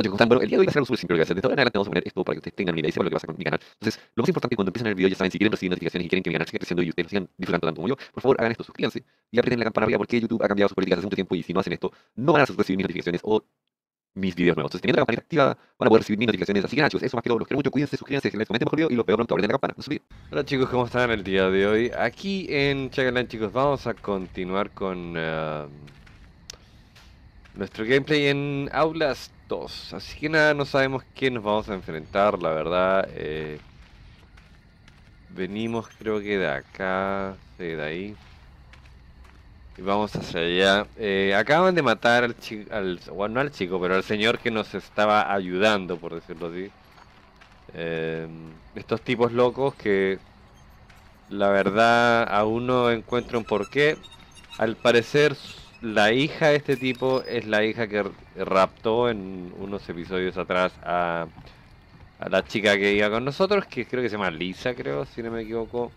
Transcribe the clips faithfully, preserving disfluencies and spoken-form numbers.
Oye, ¿cómo están? Bueno, el día de hoy va a ser algo súper simple lo que voy a hacer. De ahora en adelante vamos a poner esto para que ustedes tengan una idea y sepan lo que pasa con mi canal. Entonces, lo más importante cuando empiezan el video, ya saben, si quieren recibir notificaciones y quieren que mi canal siga creciendo y ustedes lo sigan disfrutando tanto como yo, por favor hagan esto, suscríbanse y aprieten la campana arriba porque YouTube ha cambiado sus políticas hace mucho tiempo y si no hacen esto, no van a recibir mis notificaciones o mis videos nuevos. Entonces, teniendo la campanita activa, van a poder recibir mis notificaciones. Así que nada, chicos, eso más que todo, los quiero mucho, cuídense, suscríbanse, les comenten mejor video y los veo pronto, aprieten la campana, no se olviden. Hola chicos, ¿cómo están el día de hoy? Aquí en Chagalan, chicos, vamos a continuar con uh, nuestro gameplay en Aulas dos. Así que nada, no sabemos qué nos vamos a enfrentar, la verdad. Eh, venimos creo que de acá, sí, de ahí. Y vamos hacia allá. Eh, acaban de matar al chico, al, bueno, no al chico, pero al señor que nos estaba ayudando, por decirlo así. Eh, estos tipos locos que... La verdad, aún no encuentro un porqué. Al parecer, la hija de este tipo es la hija que r- raptó en unos episodios atrás a, a la chica que iba con nosotros, que creo que se llama Lisa, creo, si no me equivoco.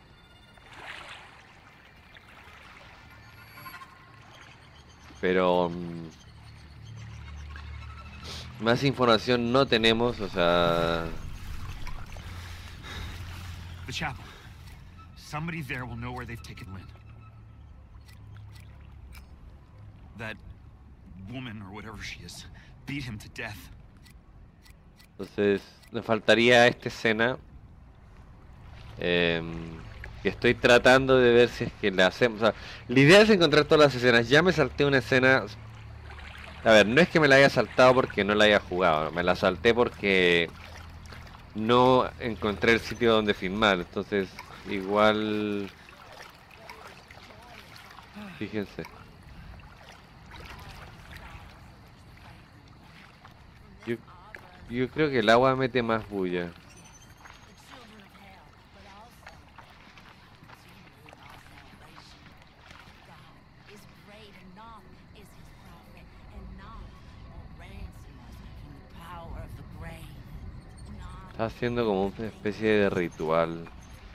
Pero mm, más información no tenemos, o sea... The chapel. Somebody there will know where they've taken Lynn. That woman, or whatever she is, beat him to death. Entonces, nos faltaría esta escena. em, que estoy tratando de ver si es que la hacemos. O sea, la idea es encontrar todas las escenas. Ya me salté una escena. A ver, no es que me la haya saltado porque no la haya jugado. Me la salté porque no encontré el sitio donde filmar. Entonces, igual... Fíjense. Yo, yo creo que el agua mete más bulla. Está haciendo como una especie de ritual.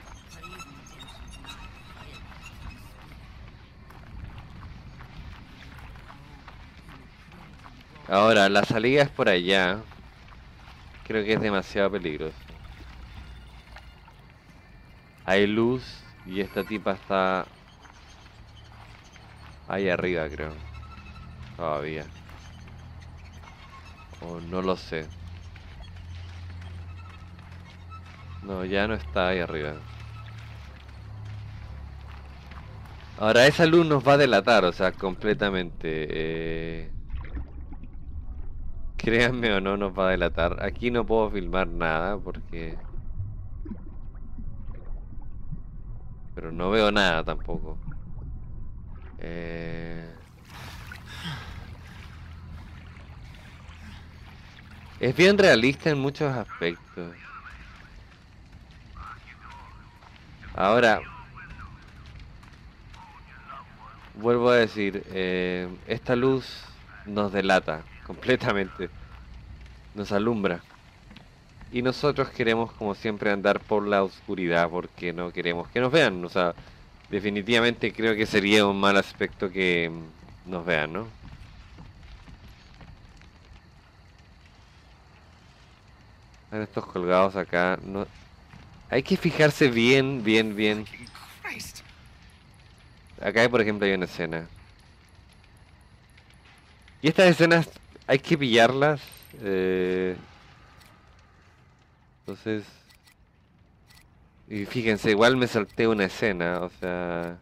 Ahora, la salida es por allá. Creo que es demasiado peligroso. Hay luz y esta tipa está ahí arriba, creo. Todavía. O no lo sé. No, ya no está ahí arriba. Ahora esa luz nos va a delatar, o sea, completamente. Eh... Créanme o no, nos va a delatar. Aquí no puedo filmar nada porque... Pero no veo nada tampoco. Eh... Es bien realista en muchos aspectos. Ahora, vuelvo a decir, eh, esta luz nos delata completamente, nos alumbra. Y nosotros queremos, como siempre, andar por la oscuridad porque no queremos que nos vean. O sea, definitivamente creo que sería un mal aspecto que mm, nos vean, ¿no? Están estos colgados acá. No... Hay que fijarse bien, bien, bien. Fucking Christ. Acá, por ejemplo, hay una escena. Y estas escenas hay que pillarlas. eh, Entonces... Y fíjense, igual me salté una escena, o sea...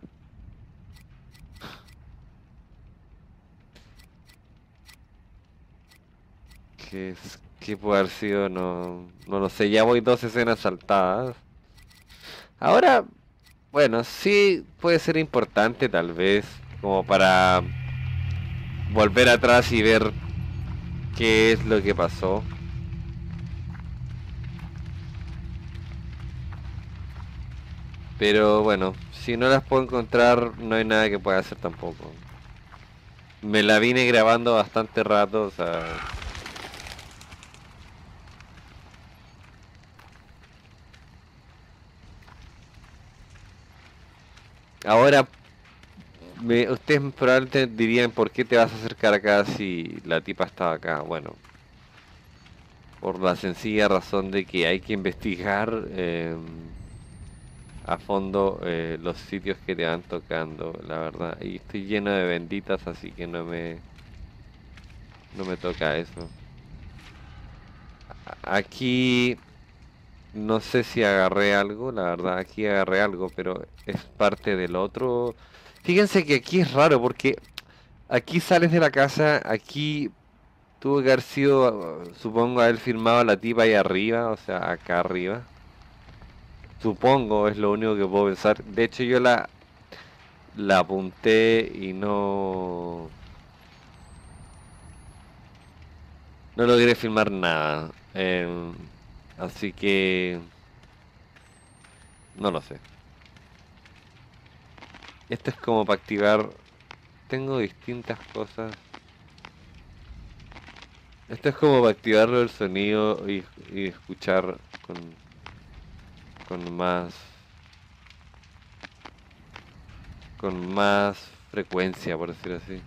¿Qué, es- qué puede haber sido? No, no lo sé, ya voy dos escenas saltadas. Ahora, bueno, sí puede ser importante tal vez, como para volver atrás y ver qué es lo que pasó. Pero bueno, si no las puedo encontrar, no hay nada que pueda hacer tampoco. Me la vine grabando bastante rato, o sea... Ahora, me- ustedes probablemente dirían, ¿por qué te vas a acercar acá si la tipa estaba acá? Bueno, por la sencilla razón de que hay que investigar eh, a fondo eh, los sitios que te van tocando, la verdad. Y estoy lleno de benditas, así que no me, no me toca eso. A- Aquí no sé si agarré algo, la verdad, aquí agarré algo, pero es parte del otro. Fíjense que aquí es raro porque aquí sales de la casa, aquí tuvo que haber sido, uh, supongo, haber firmado la tipa ahí arriba, o sea, acá arriba. Supongo, es lo único que puedo pensar. De hecho, yo la, la apunté y no, no logré filmar nada. Em, así que no lo sé. Esto es como para activar. Tengo distintas cosas. Esto es como para activarlo el sonido y, y escuchar con, con más con más frecuencia, por decir así.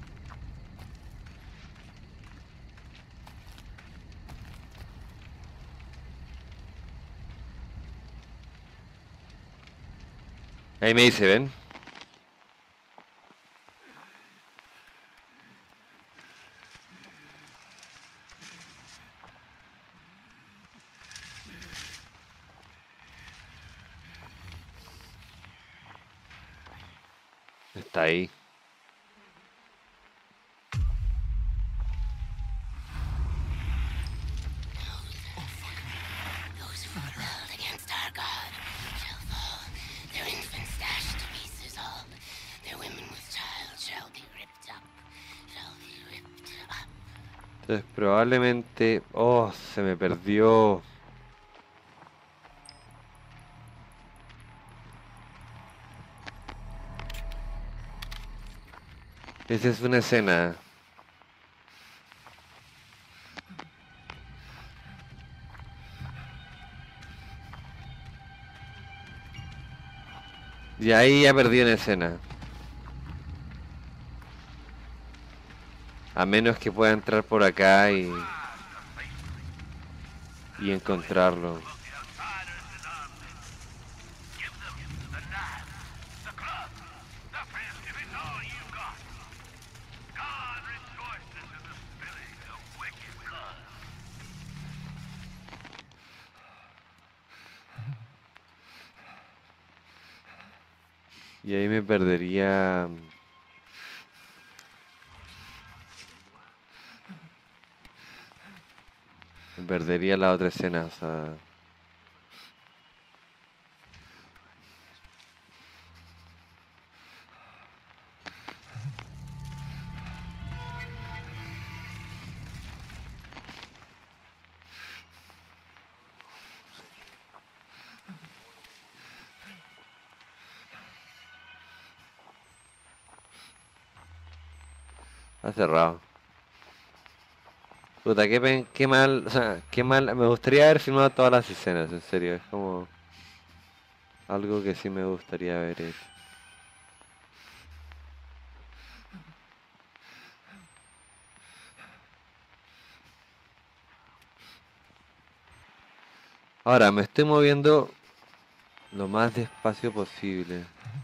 Ahí me dice, ¿ven? Está ahí. Those who rebelled against our God shall fall, their infants dashed to pieces all, their women with child shall be ripped up, shall be ripped up. Entonces probablemente... Oh, se me perdió. Esa es una escena. Y ahí ya perdí una escena. A menos que pueda entrar por acá y... y encontrarlo. Y ahí me perdería... Me perdería la otra escena, o sea... Está cerrado. Puta, qué, pen- qué mal, o sea, qué mal. Me gustaría haber filmado todas las escenas, en serio. Es como algo que sí me gustaría haber hecho. Ahora, me estoy moviendo lo más despacio posible.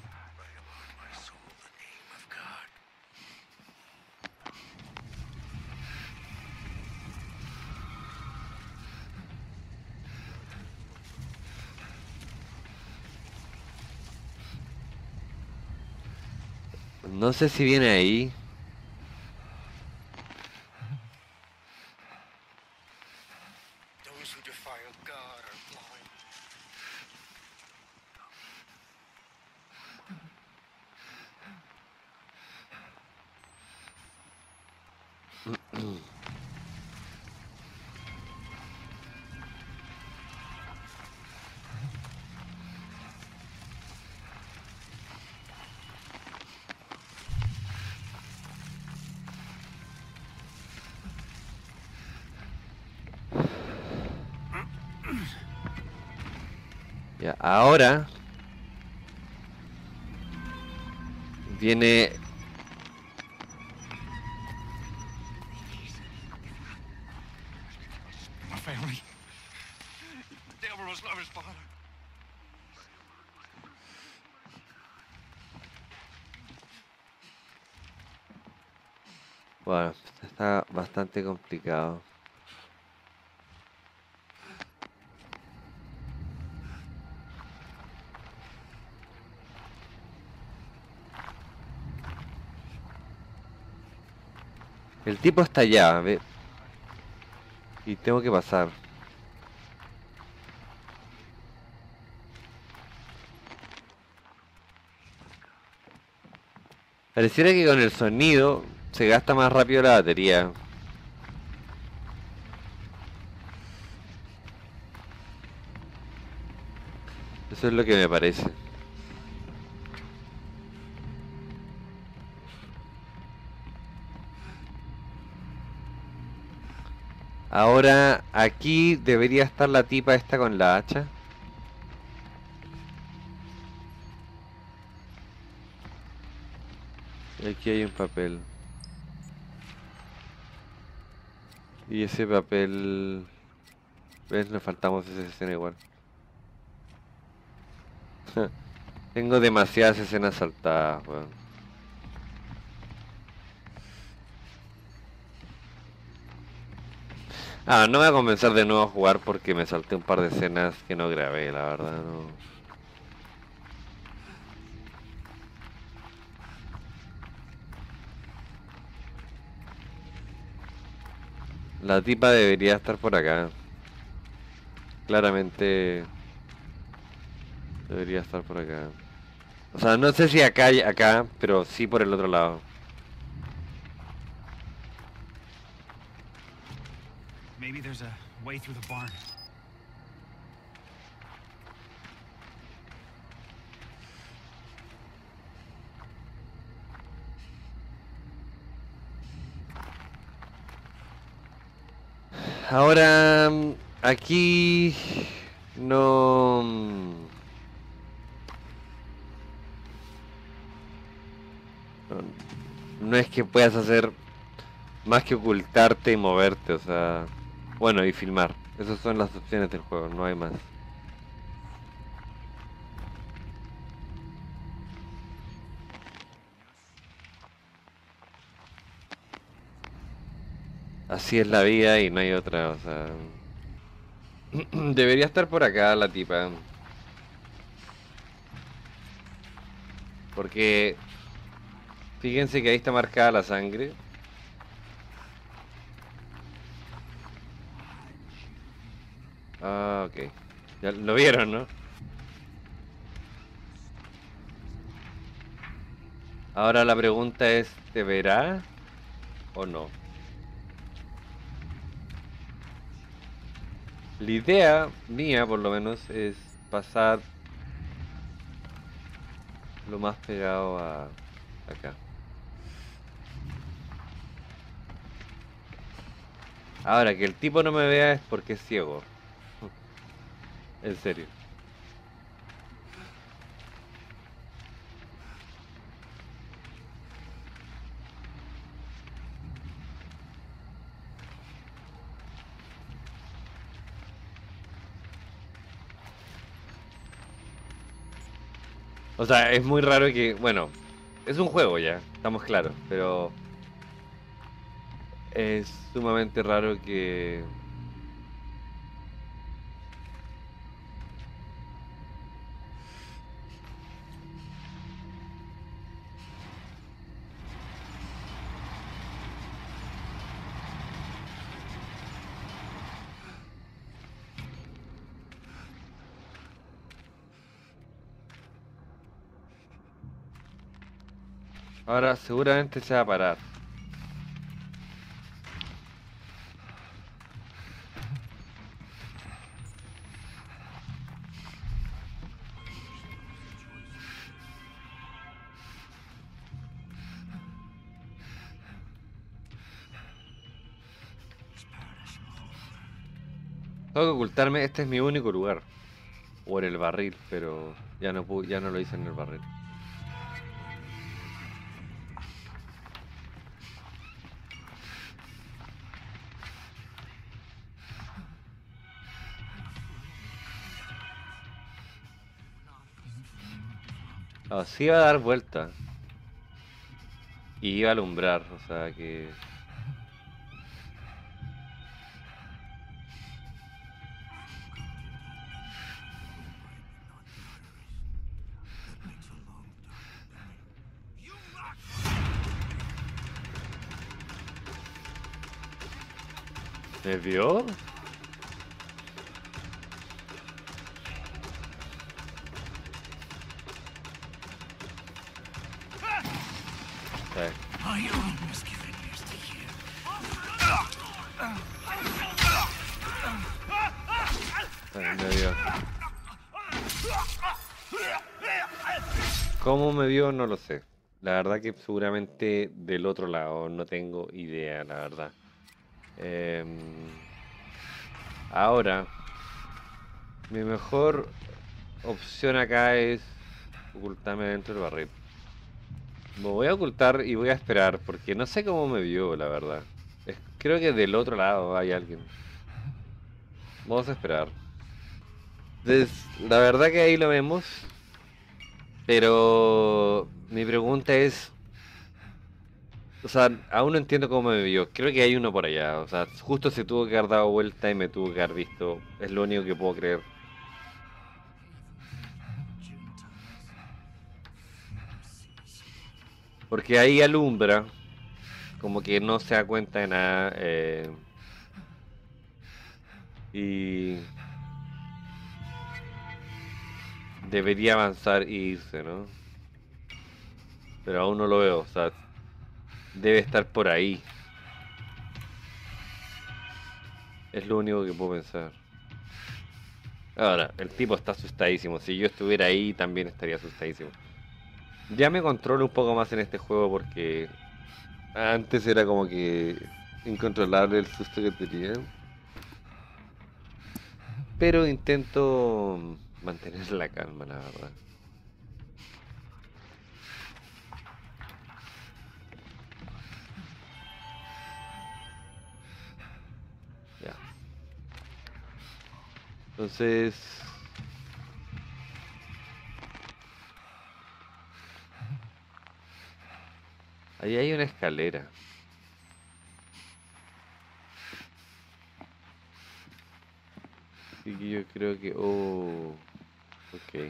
No sé si viene ahí. Those who defile God are blind. Ya, ahora viene. family. The devil must love his father. Bueno, está bastante complicado. El tipo está allá, ve. Y tengo que pasar. Pareciera que con el sonido se gasta más rápido la batería. Eso es lo que me parece. Ahora, aquí debería estar la tipa esta con la hacha. Y aquí hay un papel. Y ese papel... ¿Ves? Nos faltamos esa escena igual. Tengo demasiadas escenas saltadas, weón. Ah, no voy a comenzar de nuevo a jugar porque me salté un par de escenas que no grabé, la verdad, no. La tipa debería estar por acá. Claramente debería estar por acá. O sea, no sé si acá, acá, pero sí por el otro lado. Maybe there's a way through the barn. Ahora, mm, aquí no... mm, no, no es que puedas hacer más que ocultarte y moverte, o sea... Bueno, y filmar. Esas son las opciones del juego, no hay más. Así es la vida y no hay otra, o sea... Debería estar por acá la tipa. Porque... Fíjense que ahí está marcada la sangre. Ah, ok. Ya lo vieron, ¿no? Ahora la pregunta es, ¿te verá o no? La idea mía, por lo menos, es pasar lo más pegado a acá. Ahora, que el tipo no me vea es porque es ciego. En serio. O sea, es muy raro que, bueno, es un juego ya, estamos claros, pero es sumamente raro que... Ahora seguramente se va a parar. Tengo que ocultarme, este es mi único lugar. O en el barril, pero ya no pu- ya no lo hice en el barril. Así iba a dar vuelta. Y iba a alumbrar, o sea que... ¿Me vio? Okay. I almost given years to hear. Ay, me vio. ¿Cómo me vio? No lo sé. La verdad que seguramente del otro lado, no tengo idea, la verdad. Em, ahora, mi mejor opción acá es ocultarme dentro del barril. Me voy a ocultar y voy a esperar, porque no sé cómo me vio, la verdad. Es- creo que del otro lado hay alguien. Vamos a esperar. Entonces, la verdad que ahí lo vemos. Pero mi pregunta es, o sea, aún no entiendo cómo me vio. Creo que hay uno por allá. O sea, justo se tuvo que haber dado vuelta y me tuvo que haber visto. Es lo único que puedo creer. Porque ahí alumbra, como que no se da cuenta de nada. eh, y debería avanzar e irse, ¿no? Pero aún no lo veo. O sea, debe estar por ahí. Es lo único que puedo pensar. Ahora, el tipo está asustadísimo. Si yo estuviera ahí, también estaría asustadísimo. Ya me controlo un poco más en este juego porque antes era como que incontrolable el susto que tenía. Pero intento mantener la calma, la verdad. Ya. Entonces... Ahí hay una escalera. Así que yo creo que... Oh... Ok.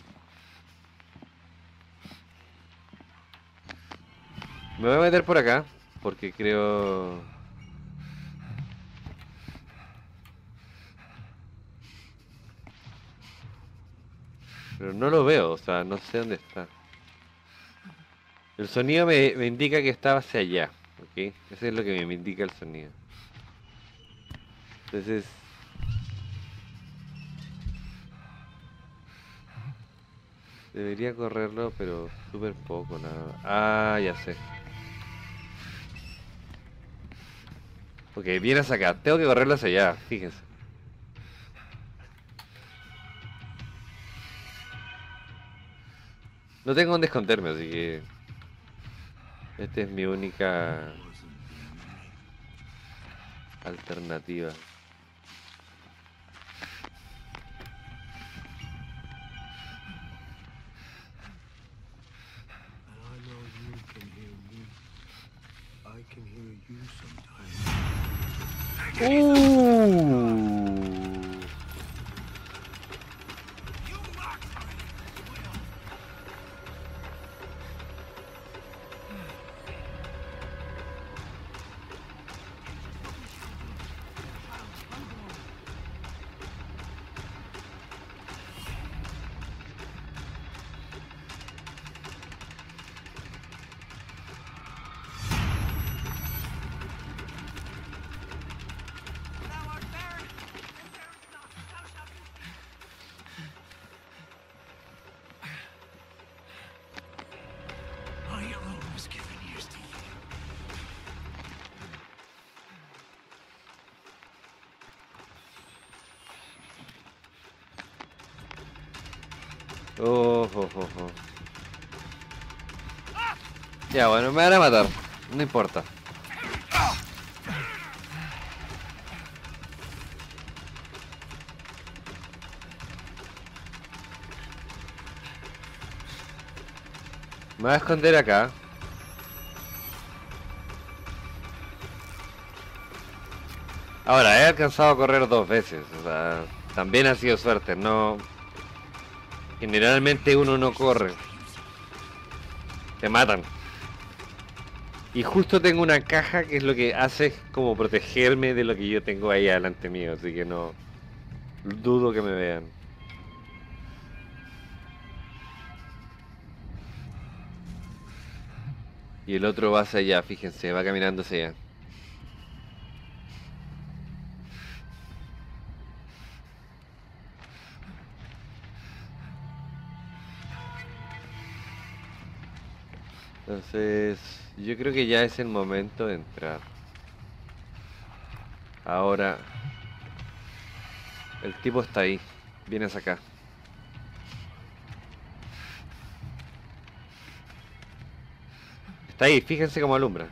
Me voy a meter por acá. Porque creo... Pero no lo veo, o sea, no sé dónde está. El sonido me, me indica que estaba hacia allá, ¿ok? Eso es lo que me indica el sonido. Entonces... Debería correrlo, pero súper poco, nada. Ah, ya sé. Ok, vienes acá. Tengo que correrlo hacia allá, fíjense. No tengo dónde esconderme, así que... Esta es mi única... alternativa. And I know you can hear me. I can hear you sometimes. Uh. I almost given years to hear. Oh, oh, oh, oh. Ya, bueno, me van a matar. No importa. Me voy a esconder acá. Ahora, he alcanzado a correr dos veces, o sea, también ha sido suerte, no... Generalmente uno no corre. Te matan. Y justo tengo una caja que es lo que hace como protegerme de lo que yo tengo ahí adelante mío, así que no... Dudo que me vean. Y el otro va hacia allá, fíjense, va caminando hacia allá. Entonces, yo creo que ya es el momento de entrar. Ahora, el tipo está ahí. Vienes acá. Está ahí, fíjense cómo alumbra.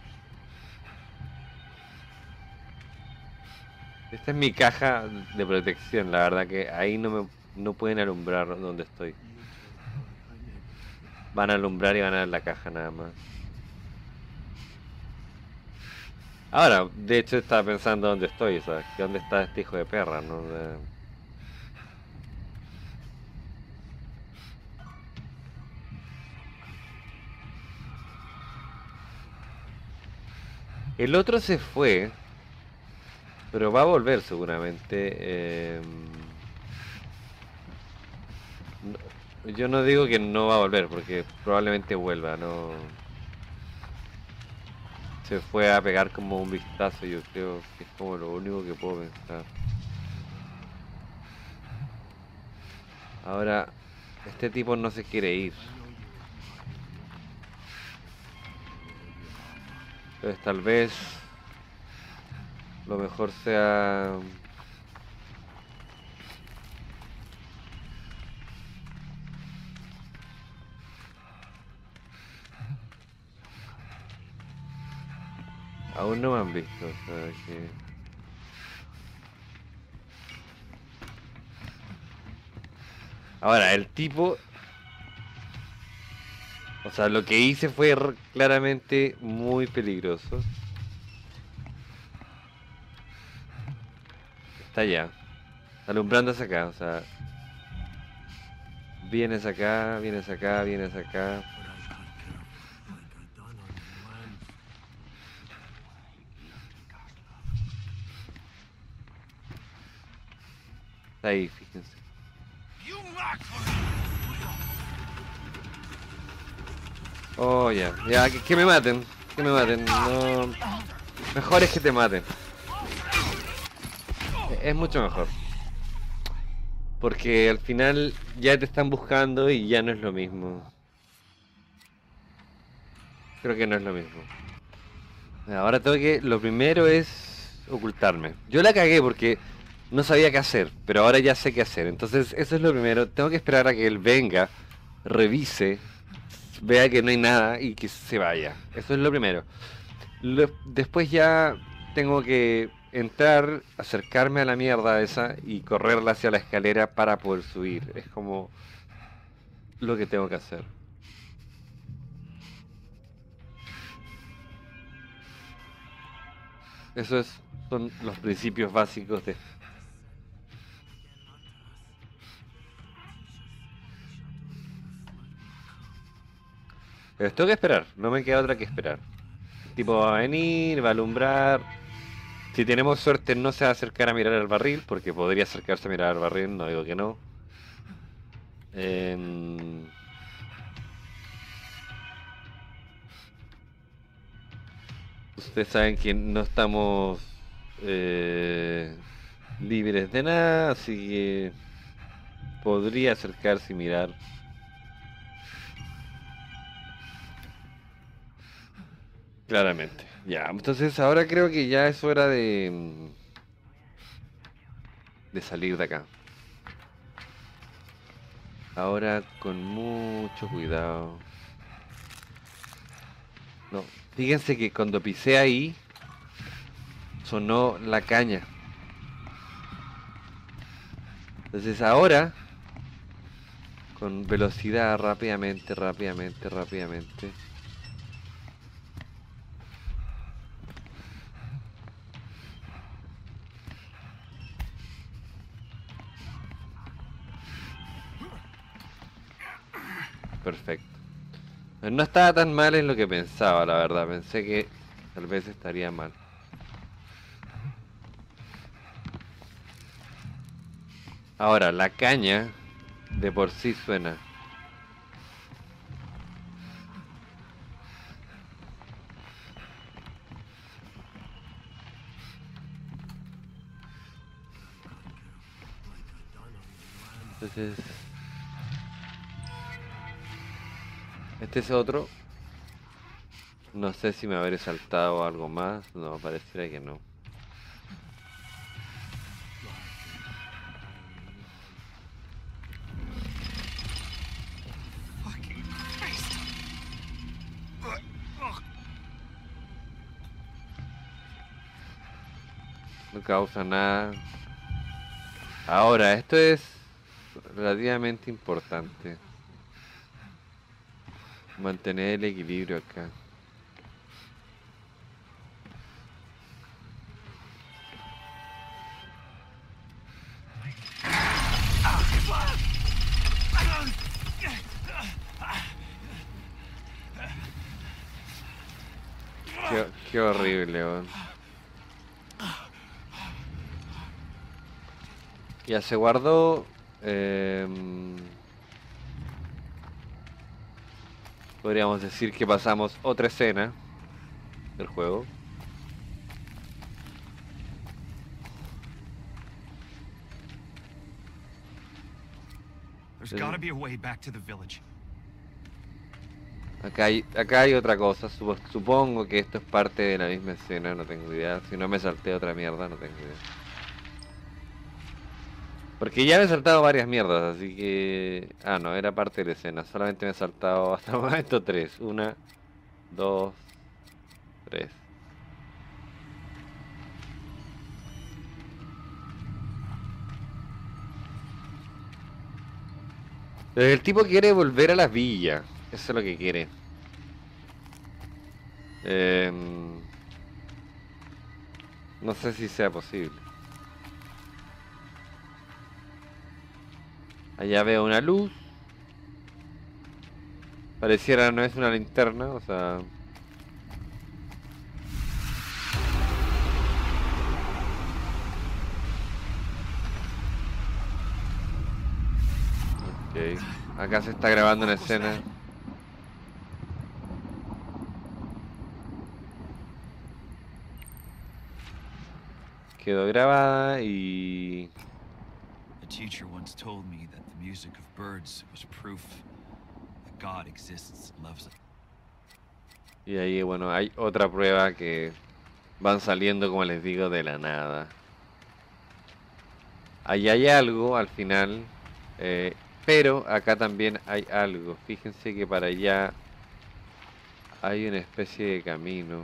Esta es mi caja de protección, la verdad que ahí no me no pueden alumbrar donde estoy. Van a alumbrar y van a ver la caja nada más. Ahora, de hecho estaba pensando dónde estoy, ¿sabes? Que dónde está este hijo de perra, ¿no? De- El otro se fue, pero va a volver seguramente. em, no- yo no digo que no va a volver, porque probablemente vuelva, no. Se fue a pegar como un vistazo, yo creo que es como lo único que puedo pensar. Ahora, este tipo no se quiere ir. Entonces tal vez lo mejor sea... Aún no me han visto, o sea que... Ahora, el tipo... O sea, lo que hice fue r- claramente muy peligroso. Está allá. Alumbrándose acá, o sea... Vienes acá, vienes acá, vienes acá. But I got careful, like I done on the land. Está ahí, fíjense. You mock Oh, ya. Ya, que, que me maten. Que me maten. No... Mejor es que te maten. E- Es mucho mejor. Porque al final ya te están buscando y ya no es lo mismo. Creo que no es lo mismo. Ahora tengo que... Lo primero es ocultarme. Yo la cagué porque no sabía qué hacer, pero ahora ya sé qué hacer. Entonces eso es lo primero. Tengo que esperar a que él venga, revise, vea que no hay nada y que se vaya. Eso es lo primero. Lo- después ya tengo que entrar, acercarme a la mierda esa y correrla hacia la escalera para poder subir. Es como lo que tengo que hacer. Eso es, son los principios básicos de... Pero tengo que esperar, no me queda otra que esperar. El tipo va a venir, va a alumbrar. Si tenemos suerte no se va a acercar a mirar al barril, porque podría acercarse a mirar al barril, no digo que no. Em, Ustedes saben que no estamos eh, libres de nada, así que podría acercarse y mirar. Claramente. Ya, entonces ahora creo que ya es hora de, mm, de salir de acá. Ahora con mucho cuidado. No, fíjense que cuando pisé ahí sonó la caña. Entonces ahora Con velocidad, rápidamente, rápidamente, rápidamente. Perfecto. No estaba tan mal en lo que pensaba, la verdad. Pensé que tal vez estaría mal. Ahora, la caña de por sí suena. Entonces... Este es otro. No sé si me habré saltado algo más. No, pareciera que no. Fucking Christ. Ugh, ugh. No causa nada. Ahora, esto es relativamente importante. Mantener el equilibrio acá. Qué, qué horrible, weón. Ya se guardó. em, podríamos decir que pasamos otra escena del juego. There's gotta be a way back to the village. Acá hay, acá hay otra cosa. Supo- supongo que esto es parte de la misma escena, no tengo idea. Si no me salté otra mierda, no tengo idea. Porque ya me he saltado varias mierdas, así que... Ah, no, era parte de la escena. Solamente me he saltado hasta el momento tres. Una, dos, tres. Pero el tipo quiere volver a las villas. Eso es lo que quiere. Em, no sé si sea posible. Allá veo una luz. Pareciera no es una linterna, o sea... Ok. Acá se está grabando una escena. Quedó grabada y... A teacher once told me that the music of birds was proof that God exists and loves us. Y ahí, bueno, hay otra prueba que van saliendo, como les digo, de la nada. Ahí hay algo al final, eh, pero acá también hay algo. Fíjense que para allá hay una especie de camino.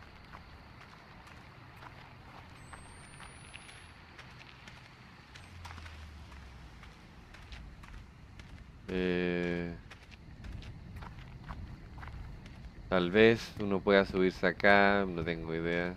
Eh, tal vez uno pueda subirse acá, no tengo idea.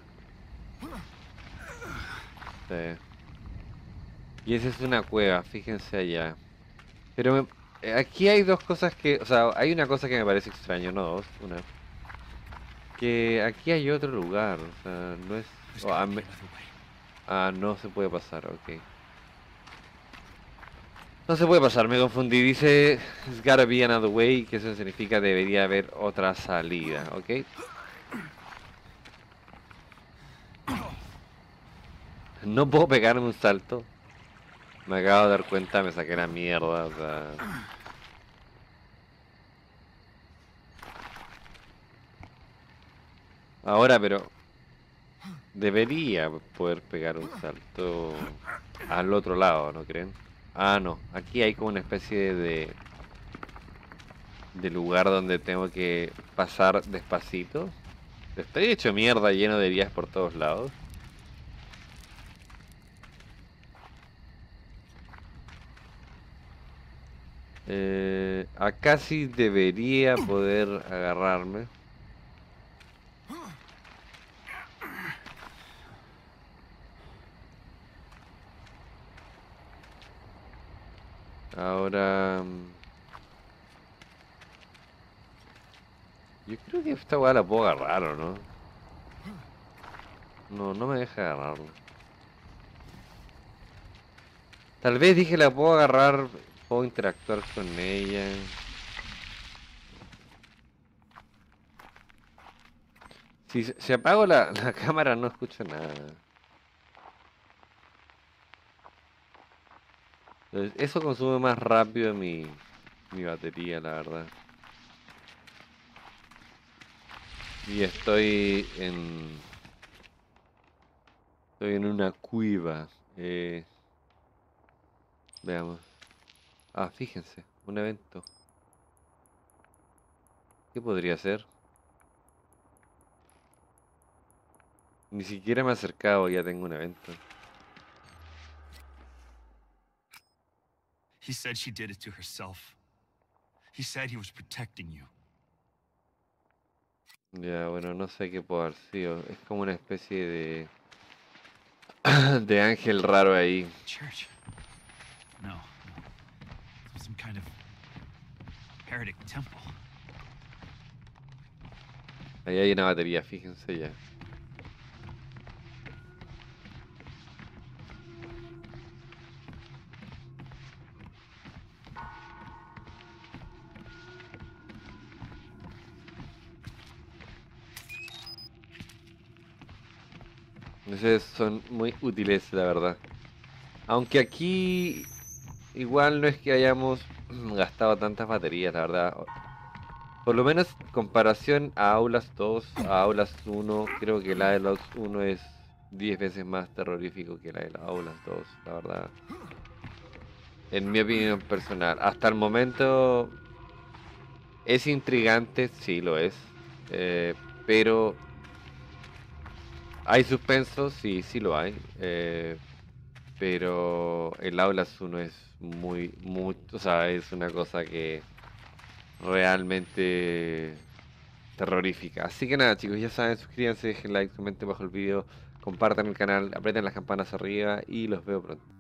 Sí. Y esa es una cueva, fíjense allá. Pero me- eh, aquí hay dos cosas que, o sea, hay una cosa que me parece extraño, no dos, una. Que aquí hay otro lugar, o sea, no es... There's oh, ah, gotta be me- another way. ah, no se puede pasar, ok. No se puede pasar, me confundí. Dice, "There's gotta be another way", que eso significa debería haber otra salida, ok. No puedo pegarme un salto. Me acabo de dar cuenta, me saqué la mierda, o sea... Ahora, pero... Debería poder pegar un salto al otro lado, ¿no creen? Ah, no. Aquí hay como una especie de... De lugar donde tengo que pasar despacito. Estoy hecho mierda, lleno de vías por todos lados. Eh, acá sí debería poder agarrarme. Ahora... mm, yo creo que esta weá la puedo agarrar, ¿o no? No, no me deja agarrarla. Tal vez dije la puedo agarrar, puedo interactuar con ella. Si, se- si apago la, la cámara no escucho nada. Entonces, eso consume más rápido mi, mi batería, la verdad. Y estoy en... Estoy en una cueva. Eh, veamos. Ah, fíjense, un evento. ¿Qué podría ser? Ni siquiera me he acercado, ya tengo un evento. He said she did it to herself. He said he was protecting you. Ya, bueno, no sé qué puede haber sido. Es como una especie de... de ángel raro ahí. Church? No, no. It was some kind of heretic temple. Ahí hay una batería, fíjense ya. Entonces son muy útiles, la verdad. Aunque aquí igual no es que hayamos gastado tantas baterías, la verdad. Por lo menos comparación a Aulas dos, a Aulas uno, creo que la de los uno es diez veces más terrorífico que la de las Aulas dos, la verdad. En mi opinión personal. Hasta el momento es intrigante, sí lo es. eh, pero hay suspenso, sí, sí lo hay. eh, pero el Aulas uno es muy, muy, o sea, es una cosa que realmente terrorífica. Así que nada, chicos, ya saben, suscríbanse, dejen like, comenten bajo el vídeo, compartan el canal, aprieten las campanas arriba y los veo pronto.